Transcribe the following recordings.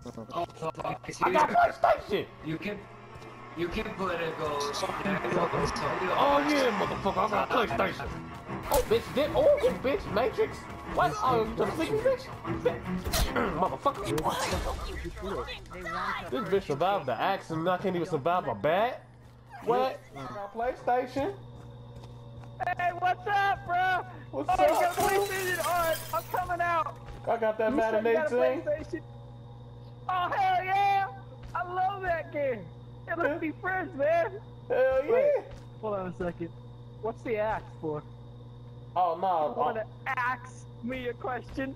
Oh, fuck. I got PlayStation! You can put it go. Oh yeah, motherfucker, I got PlayStation. Oh, bitch, bitch, Matrix. What? Oh, you trying to see me, bitch? Motherfucker. This bitch survived the accident, I can't even survive a bat. What? I got PlayStation. Hey, what's up, bro? What's you got a up, bro? PlayStation? Alright, I'm coming out. I got that You Madden said you got a 18. PlayStation? Oh, hell yeah! I love that game. Hey, let's be friends, man. Hell yeah. Wait, hold on a second. What's the axe for? Oh, no. You want to ask me a question?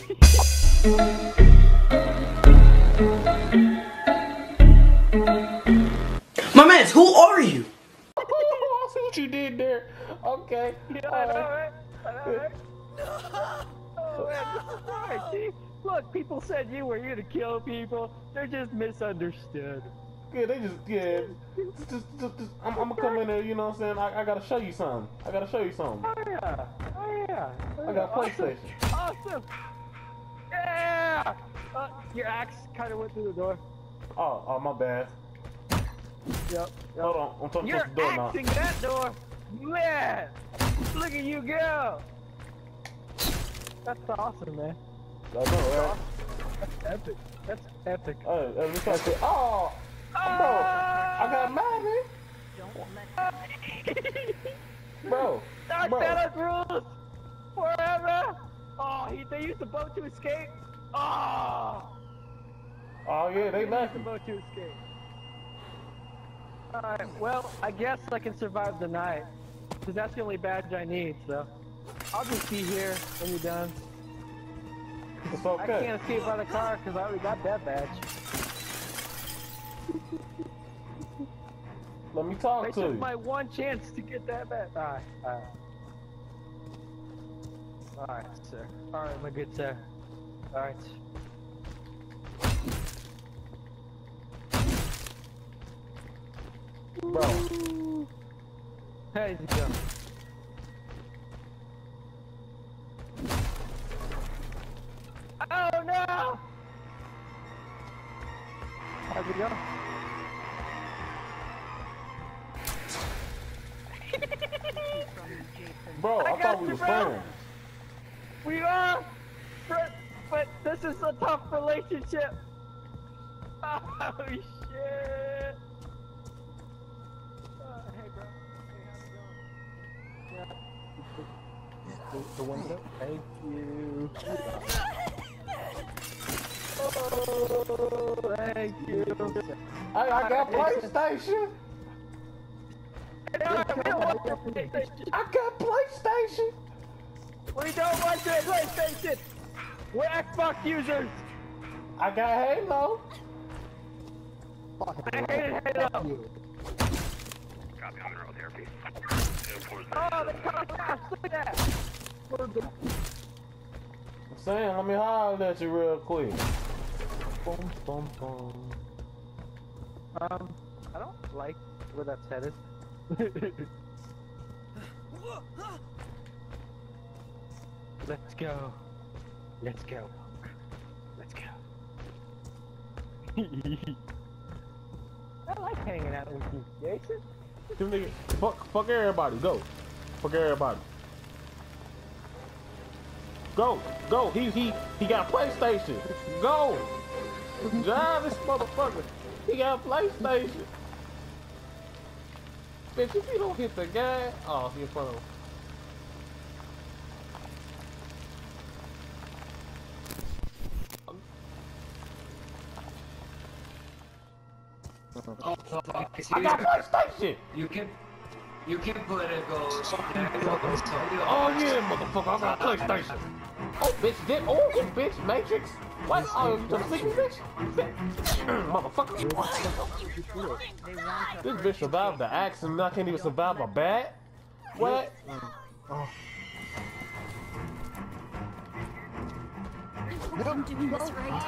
My man, who are you? I see what you did there. Okay. Yeah, I know, right? I know, right? Oh, man, this is right. See? Look, people said you were here to kill people. They're just misunderstood. Yeah, they just, I'm gonna come in there, you know what I'm saying? I gotta show you something. Oh, yeah. Oh, yeah. I got PlayStation. Awesome. Yeah! Your axe kind of went through the door. Oh, my bad. Yep. Hold on, I'm trying to You're push the door now. axing that door. Man! Look at you go! That's awesome, man. I know, right? That's epic. That's epic. Hey, let me try to. Oh! Bro, I got mad, Bro, Dark Palace rules forever. Oh, they used the boat to escape. Oh yeah, they used left the me. boat to escape. All right, well, I guess I can survive the night because that's the only badge I need. So I'll just be here when you're done. It's okay. I can't escape by the car because I already got that badge. Let me talk They to took you. my one chance to get that badge. Alright, sir. Alright, my good sir. Alright. Bro. How's it going? Oh no! How's it going? Bro, I thought we were friends. We are, but this is a tough relationship. Oh shit! Hey bro, hey, how's it going? The window. Thank you. Oh, thank you. I got PlayStation. We don't want your PlayStation. I got PlayStation. We don't want your PlayStation. We're Xbox users. I got Halo. I hated Halo. Copy on the road here, please. Oh, they cut us off. Look at that. I'm saying, let me holler at you real quick. Boom, boom, boom. I don't like where that's headed. Let's go. Let's go. Let's go. I like hanging out with you, Jason. Them niggas, fuck everybody, go. Fuck everybody. Go. He got a PlayStation. Go. Drive this motherfucker. He got a PlayStation. Bitch, if you don't hit the guy, oh, he in front of him. Oh, fuck. I got PlayStation. You can put it go. Oh yeah, motherfucker, I got PlayStation. Oh, bitch, Matrix. What? Oh, you trying to see me, bitch? Motherfucker. This bitch survived the accident, I can't even survive a bat. What? I'm doing this right.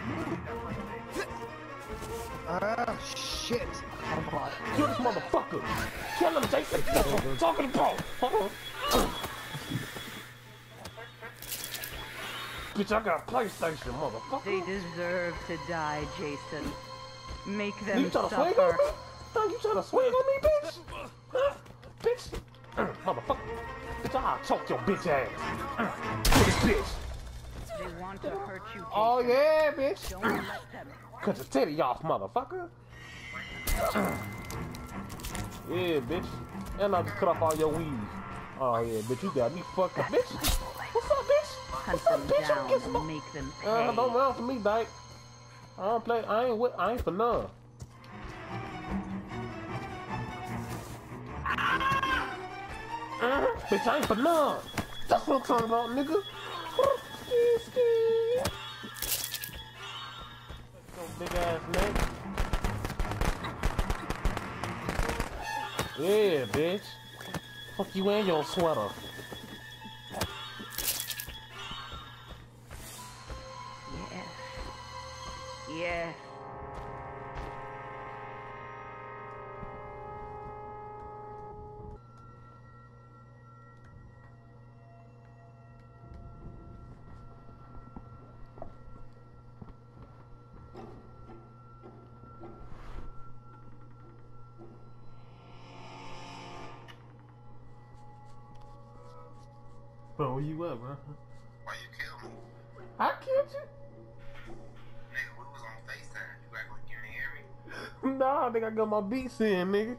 Ah, shit. Kill this motherfucker. Kill him, Jason. Talking to Paul. Bitch, I got a PlayStation, motherfucker. They deserve to die, Jason. Make them You tryna swing on suffer. me? You tryna swing on me, bitch? Huh? Bitch? Motherfucker. Bitch, I'll choke your bitch ass. This bitch. They want to hurt you, Jason. Oh, yeah, bitch. Don't let them. Cut your titty off, motherfucker. Yeah, bitch. And I just cut off all your weave. Oh, yeah, bitch, you got me fucked up. Bitch, what's up, bitch? Hunt What's up, them bitch? down Get some... and make them pay. Don't run for me, dyke. I don't play. I ain't for none. Bitch, I ain't for none. That's what I'm talking about, nigga. Big ass neck. Yeah, bitch. Fuck you and your sweater. Yeah. Bro, where you at, bro? Why you killed me? I killed you? Nigga, we was on FaceTime. You act like you didn't hear me? Nah, I think I got my beats in, nigga.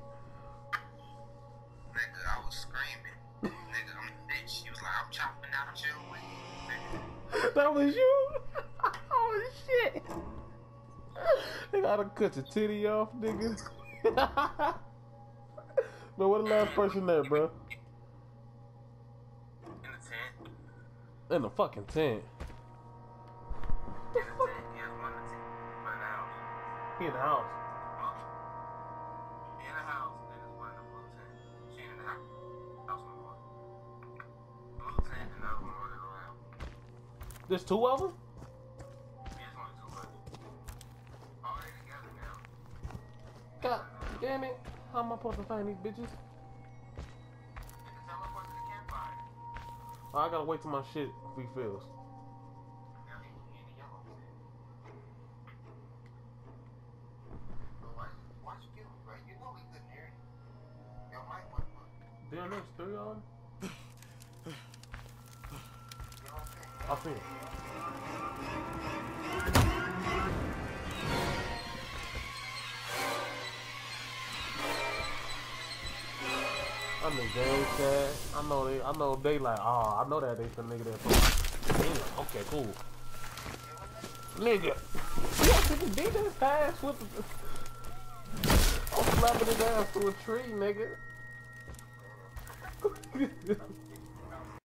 Nigga, I was screaming. Nigga, I'm a bitch. You was like, I'm chopping out your way. Nigga. That was you? Oh, shit. Nigga, I done cut your titty off, nigga. But what the last person there, bro? In the tent. In the fucking tent. In the tent. Yeah, one in the tent. One in the house. He in the house. In the house. Then there's one in the blue tent. She in the house. House number one. Blue tent and the other one running around. There's two of them? There's only two of them. All they together now. God damn it. How am I supposed to find these bitches? You can teleport to the campfire. Oh, I gotta wait till my shit refills. Now he in the yellow tent. But why you kill me, bro? You know we couldn't hear you. Your mic wasn't working. Damn, there's three of them? You know what I'm saying? I see it. I know they sad. I know they like, oh, I know that they some nigga that damn, okay, cool. Nigga. Yeah, nigga beat his ass with the I'm slapping his ass to a tree, nigga.